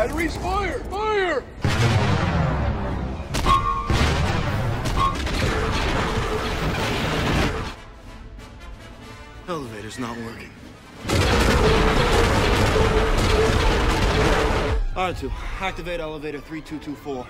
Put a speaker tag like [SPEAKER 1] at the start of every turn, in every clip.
[SPEAKER 1] batteries! Fire! Fire!
[SPEAKER 2] Elevator's not working. R2, activate elevator 3224.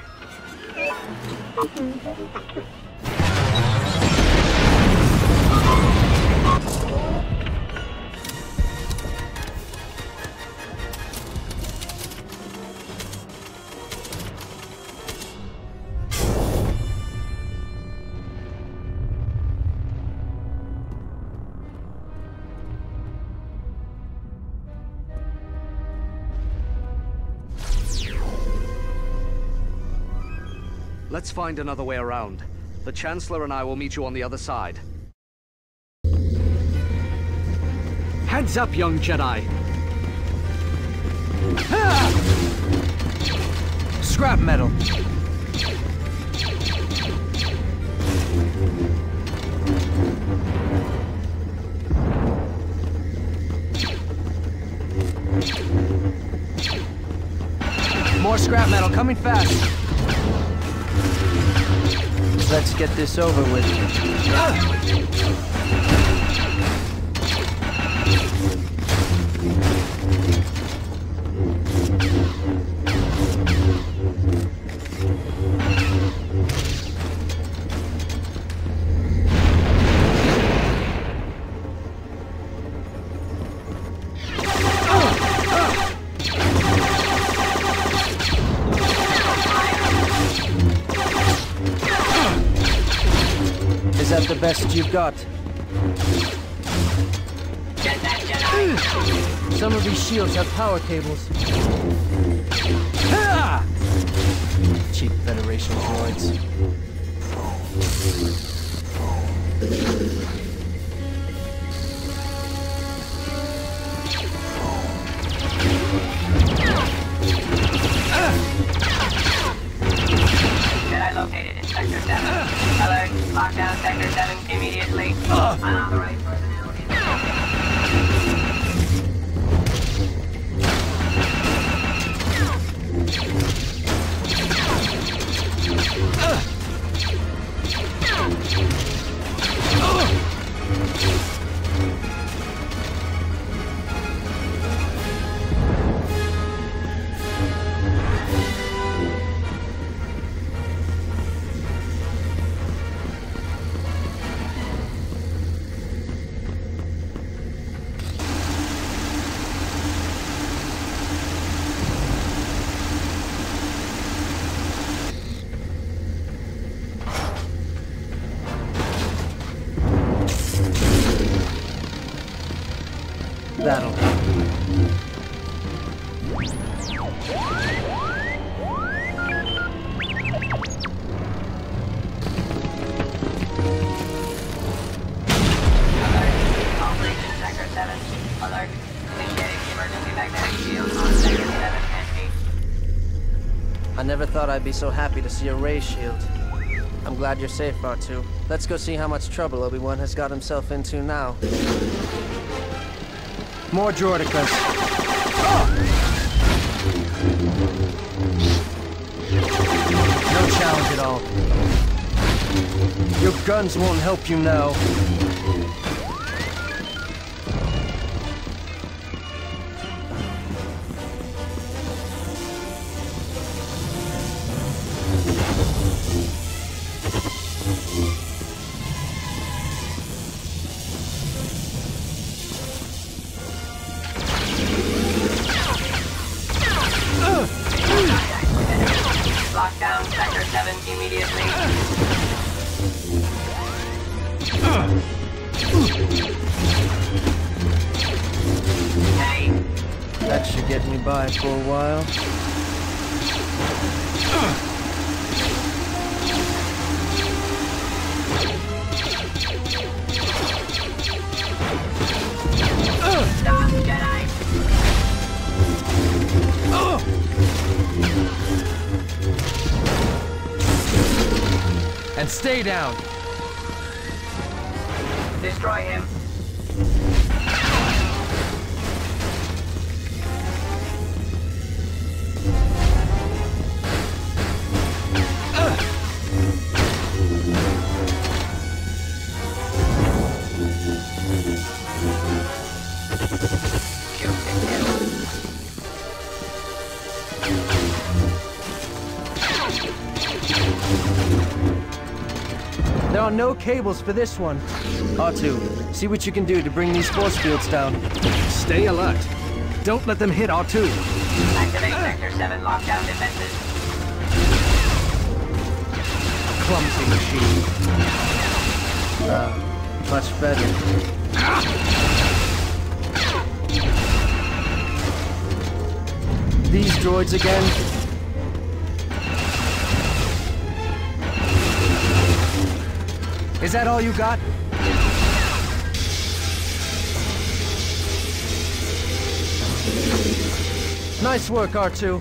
[SPEAKER 3] Let's find another way around. The Chancellor and I will meet you on the other side. Heads up, young Jedi! Ah! Scrap metal! More scrap metal, coming fast!
[SPEAKER 4] Let's get this over with. Is that the best you've got? Some of these shields have power cables. Cheap Federation droids.
[SPEAKER 5] Jedi located in Sector 7. Alert, lockdown Sector 7 immediately. Unauthorized personnel in
[SPEAKER 4] That'll help.
[SPEAKER 5] Operation Sector 7. Alert, initiating emergency magnetic shield on Sector 7 and 8.
[SPEAKER 4] I never thought I'd be so happy to see a ray shield. I'm glad you're safe, R2. Let's go see how much trouble Obi-Wan has got himself into now. More droidicas. No challenge at all. Your guns won't help you now.
[SPEAKER 5] Lockdown Sector 7 immediately. Hey!
[SPEAKER 4] That should get me by for a while.
[SPEAKER 5] Stop, Jedi!
[SPEAKER 4] And stay down.
[SPEAKER 5] Destroy him.
[SPEAKER 4] There are no cables for this one. R2, see what you can do to bring these force fields down.
[SPEAKER 3] Stay alert. Don't let them hit R2.
[SPEAKER 5] Activate Sector 7 lockdown defenses.
[SPEAKER 3] Clumsy machine.
[SPEAKER 4] Much better. These droids again?
[SPEAKER 3] Is that all you got?
[SPEAKER 4] Nice work, R2.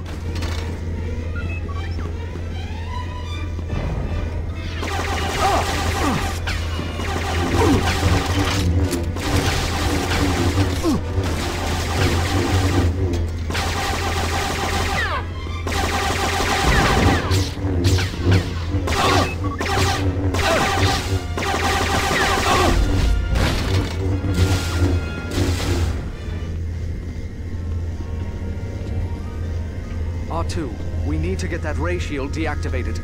[SPEAKER 3] R2, we need to get that ray shield deactivated.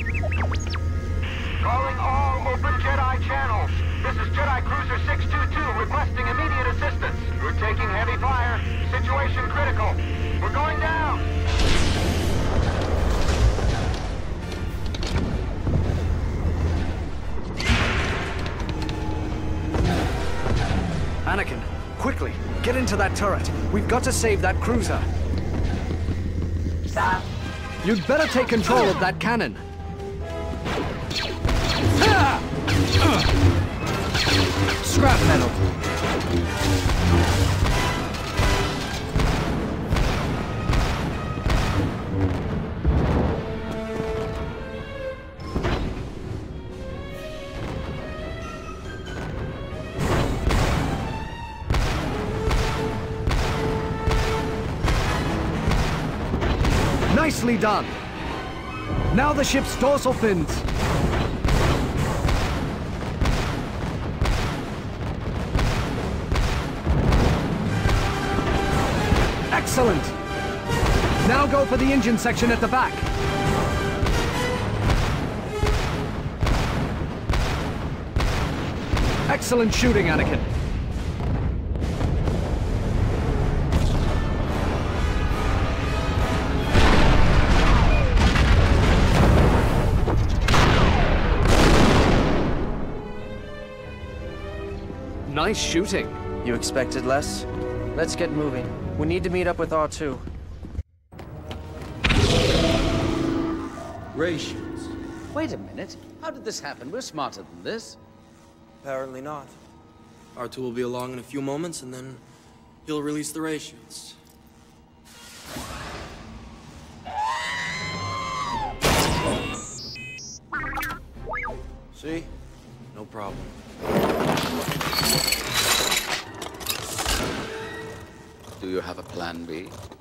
[SPEAKER 6] Calling all open Jedi channels. This is Jedi Cruiser 622 requesting immediate assistance. We're taking heavy fire. Situation critical. We're going down.
[SPEAKER 3] Anakin, quickly, get into that turret. We've got to save that cruiser.
[SPEAKER 5] Stop.
[SPEAKER 3] You'd better take control of that cannon.
[SPEAKER 4] Scrap metal.
[SPEAKER 3] Nicely done. Now the ship's dorsal fins. Excellent. Now go for the engine section at the back. Excellent shooting, Anakin. Nice shooting.
[SPEAKER 4] You expected less? Let's get moving. We need to meet up with R2.
[SPEAKER 7] Ray shields.
[SPEAKER 8] Wait a minute. How did this happen? We're smarter than this.
[SPEAKER 7] Apparently not. R2 will be along in a few moments, and then he'll release the ray shields. See? No problem.
[SPEAKER 8] Do you have a plan B?